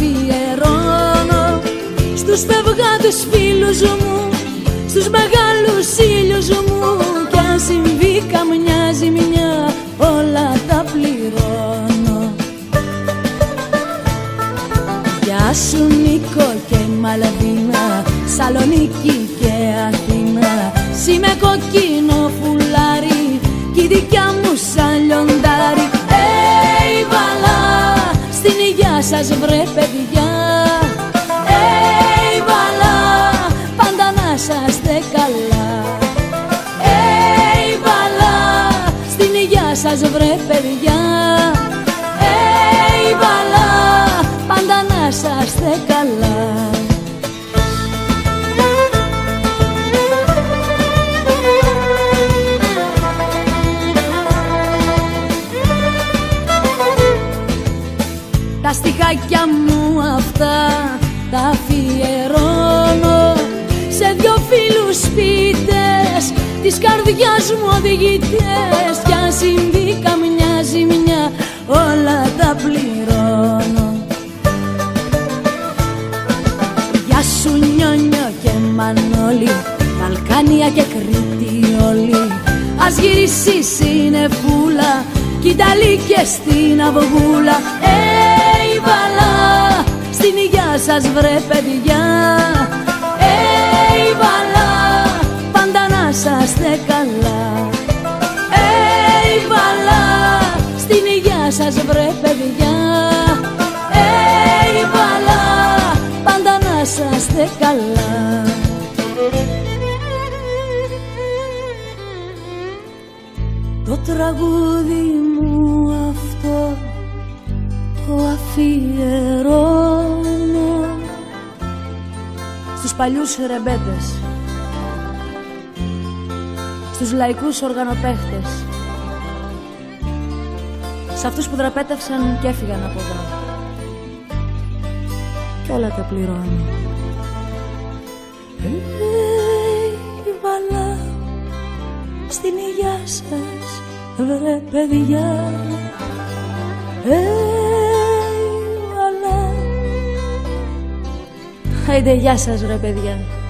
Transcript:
αφιερώνω στους φευγάτους φίλους μου, στους μεγάλους ήλιους μου. Κι αν συμβεί καμιά ζημιά όλα τα πληρώνω. Γεια σου Νίκο και Μαλβίνα, Σαλονίκη και Αθήνα. Σ' με κοκκίνο φουλάρι κι η δικιά μου σαν λιοντάρι. Βαλά, στην υγειά σας βρε παιδιά. Βαλά, πάντα να είσαστε καλά. Βαλά, στην υγειά σας βρε παιδιά. Βαλά, πάντα να είσαστε καλά. Τα στιχάκια μου αυτά τα αφιερώνω σε δυο φίλους σπίτες της καρδιάς μου οδηγητές. Κι αν συμβεί καμιά ζημιά όλα τα πληρώνω. Γεια σου Νιόνιο και Μανώλη, Βαλκάνια και Κρήτη όλοι. Ας γυρίσει η συννεφούλα κι Ιταλή και στην αυγούλα. Βαλά, στην υγειά σας βρε παιδιά. Βαλά, πάντα να είσαστε καλά. Βαλά, στην υγειά σας βρε παιδιά. Βαλά, πάντα να είσαστε καλά. Το τραγούδι μου αυτό το αφιερώνω στους παλιούς ρεμπέτες, στους λαϊκούς οργανοπαίχτες, σε αυτούς που δραπέτευσαν και έφυγαν από εδώ. Κι όλα τα πληρώνω. Βαλά, στην υγειά σας βρε παιδιά. Βαλά, άιντε γεια σας ρε παιδιά.